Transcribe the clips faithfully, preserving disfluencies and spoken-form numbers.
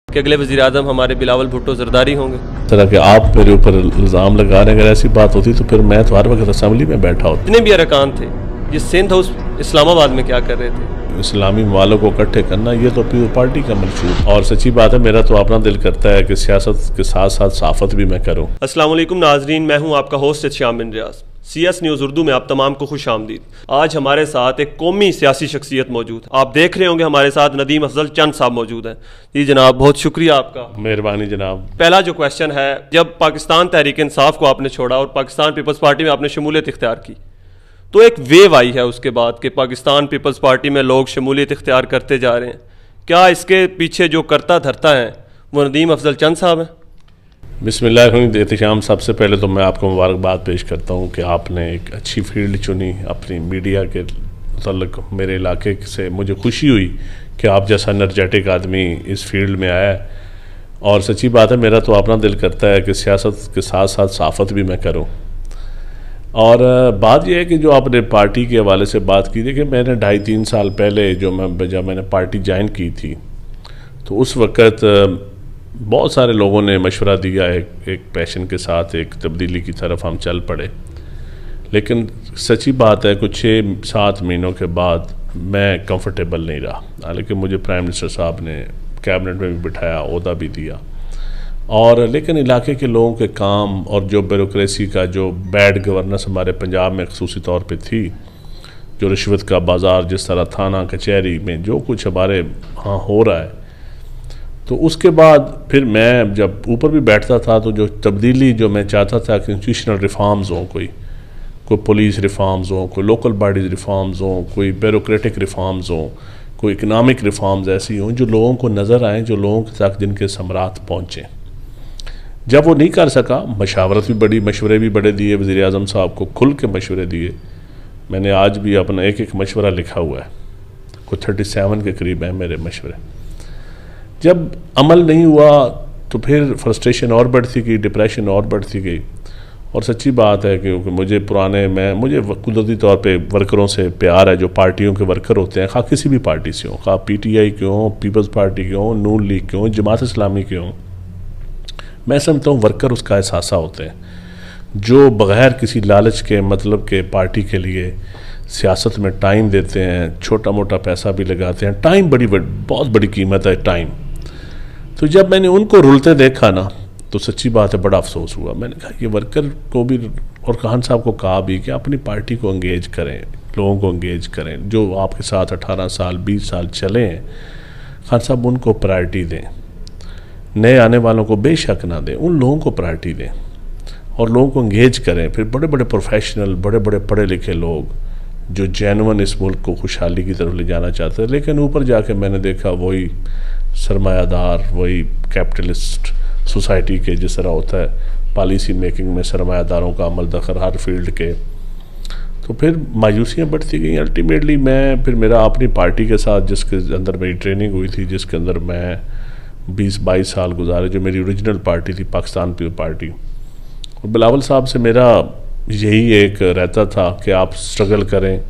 कि अगले वज़ीर आज़म हमारे बिलावल भुट्टो जरदारी होंगे। तरह के आप मेरे ऊपर इल्ज़ाम लगा रहे हैं, अगर ऐसी बात होती तो फिर मैं तो हर वक्त असम्बली में बैठा होता। जितने भी अरकान थे ये सिंध हाउस इस्लामाबाद में क्या कर रहे थे? इस्लामी वालों को इकट्ठे करना ये तो पीपल पार्टी का मंशूर। और सच्ची बात है, मेरा तो अपना दिल करता है कि सियासत के साथ साथ सहाफ़त भी मैं करूँ। अस्सलाम वालेकुम नाजरीन, मैं हूँ आपका host Shyam bin Riyaz. C S news Urdu में आप तमाम को खुश आमदीद। आज हमारे साथ एक कौमी सियासी शख्सियत मौजूद है। आप देख रहे होंगे हमारे साथ नदीम अफजल चंद साहब मौजूद हैं। जी जनाब, बहुत शुक्रिया आपका। मेहरबानी जनाब। पहला जो क्वेश्चन है, जब पाकिस्तान तहरीक इंसाफ को आपने छोड़ा और पाकिस्तान पीपल्स पार्टी में आपने शमूलियत इख्तियार की तो एक वेव आई है उसके बाद कि पाकिस्तान पीपल्स पार्टी में लोग शमूलियत इख्तियार करते जा रहे हैं। क्या इसके पीछे जो करता धरता है वो नदीम अफजल चंद साहब हैं? बिस्मिल्लाह एहतिशाम, सबसे पहले तो मैं आपको मुबारकबाद पेश करता हूँ कि आपने एक अच्छी फील्ड चुनी अपनी मीडिया के मतलब। मेरे इलाके से मुझे खुशी हुई कि आप जैसा एनर्जेटिक आदमी इस फील्ड में आया है। और सच्ची बात है, मेरा तो अपना दिल करता है कि सियासत के साथ साथ सहाफ़त भी मैं करूँ। और बात यह है कि जो आपने पार्टी के हवाले से बात की थी कि मैंने ढाई तीन साल पहले जो मैं जब मैंने पार्टी ज्वाइन की थी तो उस वक़्त बहुत सारे लोगों ने मशवरा दिया, एक एक पैशन के साथ एक तब्दीली की तरफ हम चल पड़े। लेकिन सच्ची बात है, कुछ छः सात महीनों के बाद मैं कंफर्टेबल नहीं रहा। हालांकि मुझे प्राइम मिनिस्टर साहब ने कैबिनेट में भी बिठाया, ओहदा भी दिया, और लेकिन इलाके के लोगों के काम और जो ब्यूरोक्रेसी का जो बैड गवर्नेंस हमारे पंजाब में ख़ुसूसी तौर पे थी, जो रिश्वत का बाज़ार जिस तरह थाना कचहरी में जो कुछ हमारे यहाँ हो रहा है, तो उसके बाद फिर मैं जब ऊपर भी बैठता था तो जो तब्दीली जो मैं चाहता था कि इंस्टीट्यूशनल रिफॉर्म्स हों, कोई कोई पुलिस रिफॉर्म्स हों, कोई लोकल बॉडीज़ रिफॉर्म्स हों, कोई ब्यूरोक्रेटिक रिफॉर्म्स हों, कोई इकनॉमिक रिफॉर्म्स ऐसी हों जो लोगों को नज़र आएँ, जो लोगों के साथ जिनके समरात पहुँचें। जब वो नहीं कर सका, मशावरत भी बड़ी मशवरे भी बड़े दिए, वज़ीर आज़म साहब को खुल के मशवरे दिए। मैंने आज भी अपना एक एक मशवरा लिखा हुआ है, कोई थर्टी सेवन के करीब है मेरे मशवरे। जब अमल नहीं हुआ तो फिर फ्रस्ट्रेशन और बढ़ती गई, डिप्रेशन और बढ़ती गई। और सच्ची बात है क्योंकि मुझे पुराने मैं मुझे कुदरती तौर पे वर्करों से प्यार है, जो पार्टियों के वर्कर होते हैं, खा किसी भी पार्टी से हों, खा पी टी आई के हों, पीपल्स पार्टी के हों, नून लीग के हों, जमात इस्लामी के हों। मैं समझता हूँ वर्कर उसका एहसास होते हैं जो बग़ैर किसी लालच के मतलब के पार्टी के लिए सियासत में टाइम देते हैं, छोटा मोटा पैसा भी लगाते हैं। टाइम बड़ी बड़ी बहुत बड़ी कीमत है टाइम। तो जब मैंने उनको रुलते देखा ना तो सच्ची बात है बड़ा अफसोस हुआ। मैंने कहा ये वर्कर को भी, और खान साहब को कहा भी कि अपनी पार्टी को एंगेज करें, लोगों को एंगेज करें, जो आपके साथ अठारह साल बीस साल चले हैं, खान साहब उनको प्रायोरिटी दें, नए आने वालों को बेशक ना दें, उन लोगों को प्रायोरिटी दें और लोगों को एंगेज करें। फिर बड़े बड़े प्रोफेशनल, बड़े बड़े पढ़े लिखे लोग जो जेन्युइन इस मुल्क को खुशहाली की तरफ ले जाना चाहते हैं। लेकिन ऊपर जाके मैंने देखा वही सरमायादार, वही कैपिटलिस्ट सोसाइटी के जिस तरह होता है पॉलिसी मेकिंग में सरमायादारों का अमल दखल हर फील्ड के, तो फिर मायूसियाँ बढ़ती गई। अल्टीमेटली मैं फिर मेरा अपनी पार्टी के साथ जिसके अंदर मेरी ट्रेनिंग हुई थी, जिसके अंदर मैं बीस बाईस साल गुजारे, जो मेरी ओरिजिनल पार्टी थी पाकिस्तान पीपल पार्टी, और बिलावल साहब से मेरा यही एक रहता था कि आप स्ट्रगल करें,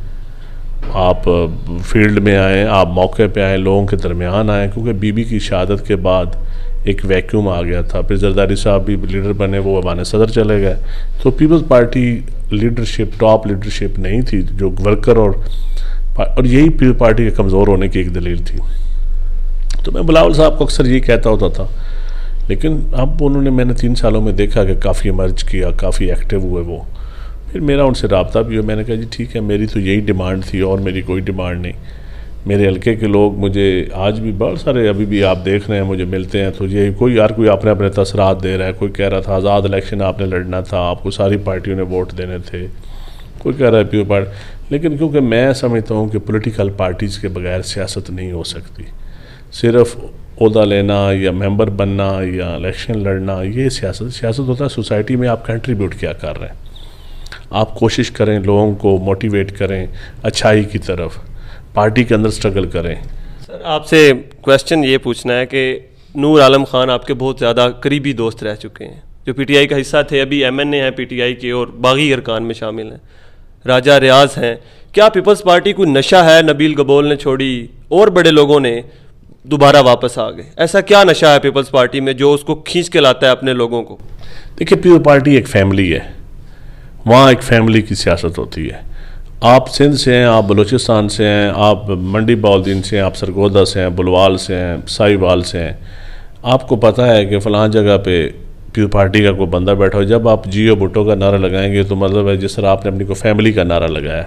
आप फील्ड में आएँ, आप मौके पे आएँ, लोगों के दरमियान आएँ, क्योंकि बीबी की शहादत के बाद एक वैक्यूम आ गया था। फिर जरदारी साहब भी लीडर बने, वो अवान सदर चले गए, तो Peoples Party leadership top leadership नहीं थी जो वर्कर, और और यही पीपल्स पार्टी के कमज़ोर होने की एक दलील थी। तो मैं बिलावल साहब को अक्सर यही कहता होता था। लेकिन अब उन्होंने मैंने तीन सालों में देखा कि काफ़ी इमर्ज किया, काफ़ी एक्टिव हुए वो। फिर मेरा उनसे रब्ता भी हुआ। मैंने कहा जी ठीक है, मेरी तो यही डिमांड थी और मेरी कोई डिमांड नहीं। मेरे हल्के के लोग मुझे आज भी बहुत सारे अभी भी आप देख रहे हैं मुझे मिलते हैं, तो ये कोई यार कोई अपने अपने तसरात दे रहा है। कोई कह रहा था आज़ाद इलेक्शन आपने लड़ना था, आपको सारी पार्टियों ने वोट देने थे, कोई कह रहा है प्योर पार्टी। लेकिन क्योंकि मैं समझता हूँ कि पॉलिटिकल पार्टीज़ के बगैर सियासत नहीं हो सकती। सिर्फ ओहदा लेना या मेंबर बनना या इलेक्शन लड़ना ये सियासत सियासत होता है सोसाइटी में आप कंट्रीब्यूट क्या कर रहे हैं, आप कोशिश करें लोगों को मोटिवेट करें अच्छाई की तरफ, पार्टी के अंदर स्ट्रगल करें। सर आपसे क्वेश्चन ये पूछना है कि नूर आलम खान आपके बहुत ज़्यादा करीबी दोस्त रह चुके हैं, जो पीटीआई का हिस्सा थे, अभी एमएनए हैं पीटीआई के और बागी अरकान में शामिल हैं, राजा रियाज हैं। क्या पीपल्स पार्टी कोई नशा है नबील गबोल ने छोड़ी और बड़े लोगों ने दोबारा वापस आ गए? ऐसा क्या नशा है पीपल्स पार्टी में जो उसको खींच के लाता है अपने लोगों को? देखिए, पीपल्स पार्टी एक फैमिली है, वहाँ एक फैमिली की सियासत होती है। आप सिंध से हैं, आप बलूचिस्तान से हैं, आप मंडी बहाउद्दीन से हैं, आप सरगोदा से हैं, बुलवाल से हैं, साहिवाल से हैं, आपको पता है कि फ़लाँ जगह पे पीपल्स पार्टी का कोई बंदा बैठा हो। जब आप जियो भुट्टो का नारा लगाएंगे तो मतलब है जिस तरह आपने अपनी को फैमिली का नारा लगाया,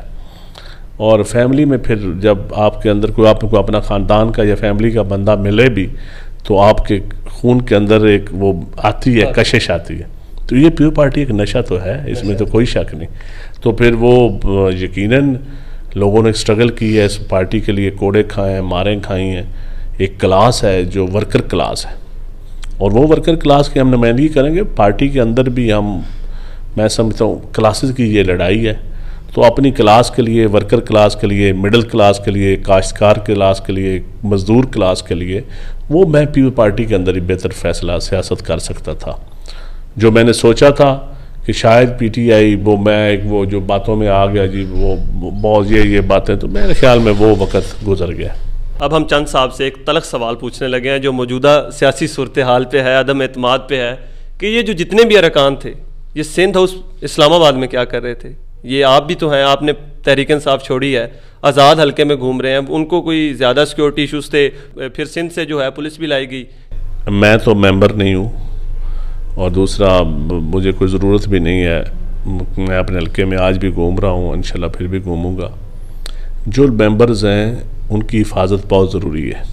और फैमिली में फिर जब आपके अंदर कोई आपको अपना ख़ानदान का या फैमिली का बंदा मिले भी तो आपके खून के अंदर एक वो आती है, कशिश आती है। तो ये पीपल्स पार्टी एक नशा तो है, इसमें तो कोई शक नहीं। तो फिर वो यकीनन लोगों ने स्ट्रगल की है इस पार्टी के लिए, कोड़े खाए हैं, मारें खाई हैं। एक क्लास है जो वर्कर क्लास है, और वो वर्कर क्लास की हम नुमाइंदगी करेंगे। पार्टी के अंदर भी हम, मैं समझता हूँ क्लासेस की ये लड़ाई है, तो अपनी क्लास के लिए, वर्कर क्लास के लिए, मिडिल क्लास के लिए, काश्तकार क्लास के लिए, मजदूर क्लास के लिए, वो मैं पीपल्स पार्टी के अंदर ही बेहतर फैसला सियासत कर सकता था। जो मैंने सोचा था कि शायद पीटीआई वो मैं एक वो जो बातों में आ गया जी, वो बहुत ये ये बातें, तो मेरे ख्याल में वो वक्त गुजर गया। अब हम चंद साहब से एक तलख सवाल पूछने लगे हैं जो मौजूदा सियासी सूरत हाल पे है, अदम एतमाद पे है, कि ये जो जितने भी अरकान थे ये सिंध हाउस इस्लामाबाद में क्या कर रहे थे? ये आप भी तो हैं, आपने तहरीक इंसाफ छोड़ी है, आज़ाद हल्के में घूम रहे हैं, उनको कोई ज़्यादा सिक्योरिटी इशूज़ थे, फिर सिंध से जो है पुलिस भी लाई गई। मैं तो मेंबर नहीं हूँ, और दूसरा मुझे कोई ज़रूरत भी नहीं है। मैं अपने हल्के में आज भी घूम रहा हूँ, इंशाल्लाह फिर भी घूमूँगा। जो मेंबर्स हैं उनकी हिफाजत बहुत ज़रूरी है।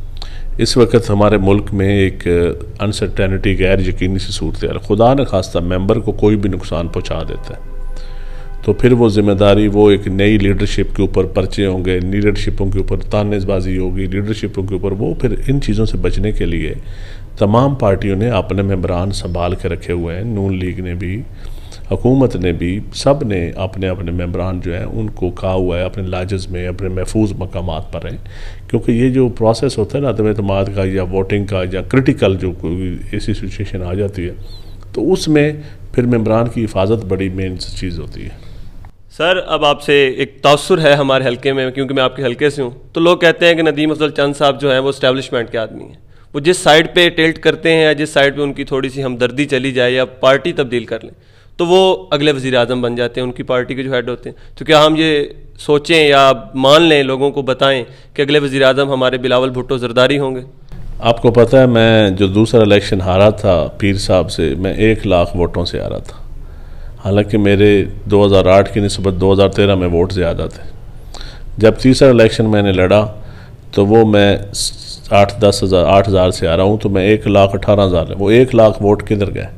इस वक्त हमारे मुल्क में एक अनसर्टेनिटी, गैर यकीनी सी सूरत है। खुदा न खास्ता मेंबर को कोई भी नुकसान पहुँचा देता है तो फिर वो जिम्मेदारी, वो एक नई लीडरशिप के ऊपर पर्चे होंगे, लीडरशिपों के ऊपर तानेबाजी होगी, लीडरशिपों के ऊपर वो, फिर इन चीज़ों से बचने के लिए तमाम पार्टियों ने अपने मेंबरान संभाल के रखे हुए हैं। नून लीग ने भी, हुकूमत ने भी, सब ने अपने अपने मेंबरान जो हैं उनको कहा हुआ है अपने लाजज में, अपने महफूज मकामात पर रहें, क्योंकि ये जो प्रोसेस होता है ना अदम एतमाद का या वोटिंग का या क्रिटिकल जो कोई ऐसी सिचुएशन आ जाती है तो उसमें फिर मेंबरान की हिफाजत बड़ी मेन चीज़ होती है। सर, अब आपसे एक तासुर है हमारे हल्के में, क्योंकि मैं आपके हल्के से हूँ, तो लोग कहते हैं कि नदीम अफजल चंद साहब जो हैं वो इस्टेब्लिशमेंट के आदमी हैं। वो जिस साइड पे टिल्ट करते हैं या जिस साइड पे उनकी थोड़ी सी हमदर्दी चली जाए या पार्टी तब्दील कर लें तो वो अगले वज़ीर आज़म बन जाते हैं, उनकी पार्टी के जो हेड होते हैं। तो क्या हम ये सोचें या मान लें, लोगों को बताएं कि अगले वज़ीर आज़म हमारे बिलावल भुट्टो ज़रदारी होंगे? आपको पता है, मैं जो दूसरा इलेक्शन हारा था पीर साहब से, मैं एक लाख वोटों से हारा था। हालांकि मेरे दो हज़ार आठ की निस्बत दो हज़ार तेरह में वोट ज़्यादा थे। जब तीसरा इलेक्शन मैंने लड़ा तो वो मैं आठ दस हज़ार आठ हज़ार से आ रहा हूँ, तो मैं एक लाख अठारह हज़ार वो एक लाख वोट किधर गए?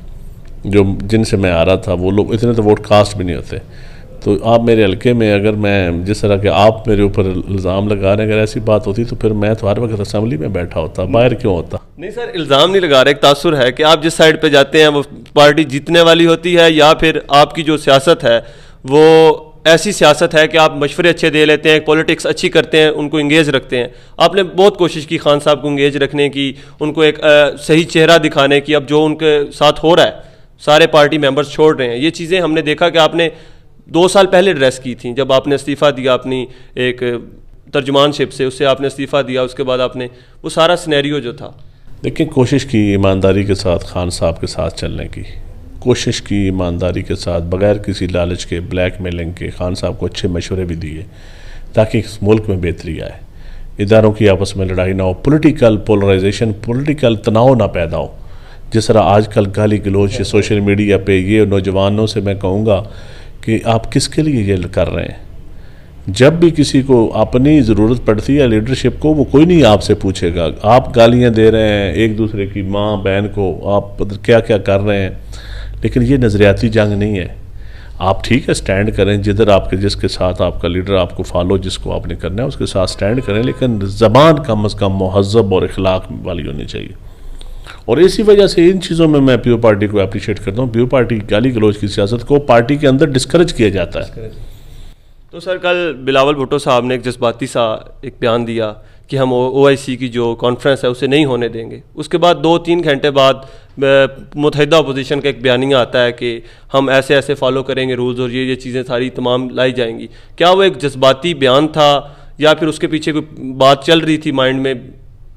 जो जिनसे मैं आ रहा था वो लोग, इतने तो वोट कास्ट भी नहीं होते। तो आप मेरे हल्के में, अगर मैं जिस तरह के आप मेरे ऊपर इल्ज़ाम लगा रहे हैं, अगर ऐसी बात होती तो फिर मैं तो हर वक्त असेंबली में बैठा होता, बाहर क्यों होता? नहीं सर, इल्ज़ाम नहीं लगा रहे, एक तासुर है कि आप जिस साइड पे जाते हैं वो पार्टी जीतने वाली होती है, या फिर आपकी जो सियासत है वो ऐसी सियासत है कि आप मशवरे अच्छे दे लेते हैं, पॉलिटिक्स अच्छी करते हैं, उनको इंगेज रखते हैं। आपने बहुत कोशिश की खान साहब को इंगेज रखने की, उनको एक आ, सही चेहरा दिखाने की। अब जो उनके साथ हो रहा है, सारे पार्टी मेंबर्स छोड़ रहे हैं, ये चीज़ें हमने देखा कि आपने दो साल पहले एड्रेस की थी, जब आपने इस्तीफ़ा दिया अपनी एक तर्जुमानशिप से, उससे आपने इस्तीफ़ा दिया, उसके बाद आपने वो सारा सिनेरियो जो था। देखिए, कोशिश की ईमानदारी के साथ खान साहब के साथ चलने की, कोशिश की ईमानदारी के साथ, बगैर किसी लालच के, ब्लैक मेलिंग के, खान साहब को अच्छे मशवरे भी दिए ताकि इस मुल्क में बेहतरी आए, इदारों की आपस में लड़ाई ना हो, पॉलिटिकल पोलराइजेशन, पॉलिटिकल तनाव ना पैदा हो। जिस तरह आजकल गाली गलोच सोशल मीडिया पे, ये नौजवानों से मैं कहूँगा कि आप किसके लिए ये कर रहे हैं? जब भी किसी को अपनी ज़रूरत पड़ती है लीडरशिप को, वो कोई नहीं आपसे पूछेगा। आप गालियाँ दे रहे हैं एक दूसरे की माँ बहन को, आप क्या क्या कर रहे हैं, लेकिन ये नज़रियाती जंग नहीं है। आप ठीक है स्टैंड करें, जिधर आपके जिसके साथ आपका लीडर आपको फॉलो, जिसको आपने करना है उसके साथ स्टैंड करें, लेकिन ज़बान कम अज़ कम महज़ब और इखलाक वाली होनी चाहिए। और इसी वजह से इन चीज़ों में मैं पीओ पार्टी को अप्रिशिएट करता हूँ। पीओ पार्टी गाली गलौज की सियासत को पार्टी के अंदर डिस्करेज किया जाता है। तो सर, कल बिलावल भुट्टो साहब ने एक जज्बाती सा एक बयान दिया कि हम ओ आई सी की जो कॉन्फ्रेंस है उसे नहीं होने देंगे। उसके बाद दो तीन घंटे बाद मुत्तहिदा अपोजिशन का एक बयानिया आता है कि हम ऐसे ऐसे फॉलो करेंगे रूल्स और ये ये चीज़ें सारी तमाम लाई जाएंगी। क्या वो एक जज्बाती बयान था या फिर उसके पीछे कोई बात चल रही थी माइंड में?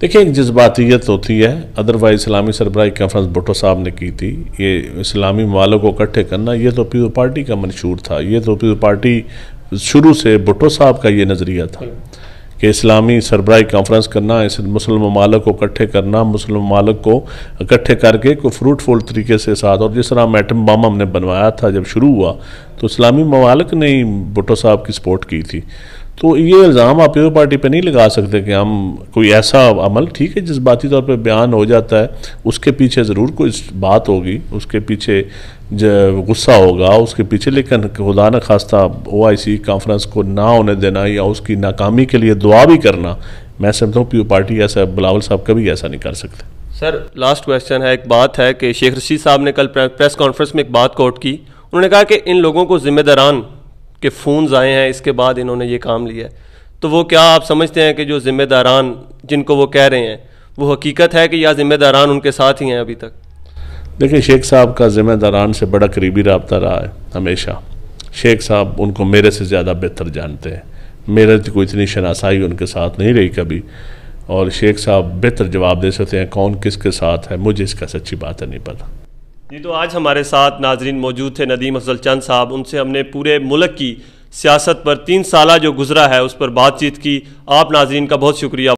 देखिए, एक जज्बातियत होती है, अदरवाइज इस्लामी सरबराही कॉन्फ्रेंस भुट्टो साहब ने की थी। ये इस्लामी ममालिक को इकट्ठे करना, ये तो पीपल पार्टी का मंशूर था। ये तो पीपल पार्टी शुरू से भुट्टो साहब का ये नज़रिया था कि इस्लामी सरबराही कॉन्फ्रेंस करना, इस मुस्लिम ममालिक को इकट्ठे करना, मुस्लिम ममालिक को इकट्ठे करके कोई फ्रूटफुल तरीके से साथ, और जिस तरह एटम बम हमने बनवाया था जब शुरू हुआ तो इस्लामी ममालिक ने ही भुट्टो साहब की सपोर्ट की थी। तो ये इल्ज़ाम आप पीपल पार्टी पे नहीं लगा सकते कि हम कोई ऐसा अमल, ठीक है जज्बाती तौर पे बयान हो जाता है, उसके पीछे ज़रूर कोई बात होगी, उसके पीछे गुस्सा होगा उसके पीछे, लेकिन खुदा न खास्ता ओ आई सी कॉन्फ्रेंस को ना होने देना या उसकी नाकामी के लिए दुआ भी करना, मैं समझता हूँ पीपल पार्टी ऐसा, बिलावल साहब कभी ऐसा नहीं कर सकते। सर लास्ट क्वेश्चन है, एक बात है कि शेख रशीद साहब ने कल प्रेस कॉन्फ्रेंस में एक बात कोट की, उन्होंने कहा कि इन लोगों को जिम्मेदारान के फ़ोन्स आए हैं, इसके बाद इन्होंने ये काम लिया है। तो वो क्या आप समझते हैं कि जो जिम्मेदारान जिनको वो कह रहे हैं वो हकीकत है कि या जिम्मेदारान उनके साथ ही हैं अभी तक? देखिए, शेख साहब का जिम्मेदारान से बड़ा करीबी रब्ता रहा है हमेशा। शेख साहब उनको मेरे से ज़्यादा बेहतर जानते हैं, मेरे तो कोई इतनी शनासाई उनके साथ नहीं रही कभी, और शेख साहब बेहतर जवाब दे सकते हैं कौन किसके साथ है, मुझे इसका सच्ची बात है नहीं पता। जी, तो आज हमारे साथ नाजरीन मौजूद थे नदीम अफजल चंद साहब, उनसे हमने पूरे मुल्क की सियासत पर तीन साल जो गुजरा है उस पर बातचीत की। आप नाजरीन का बहुत शुक्रिया।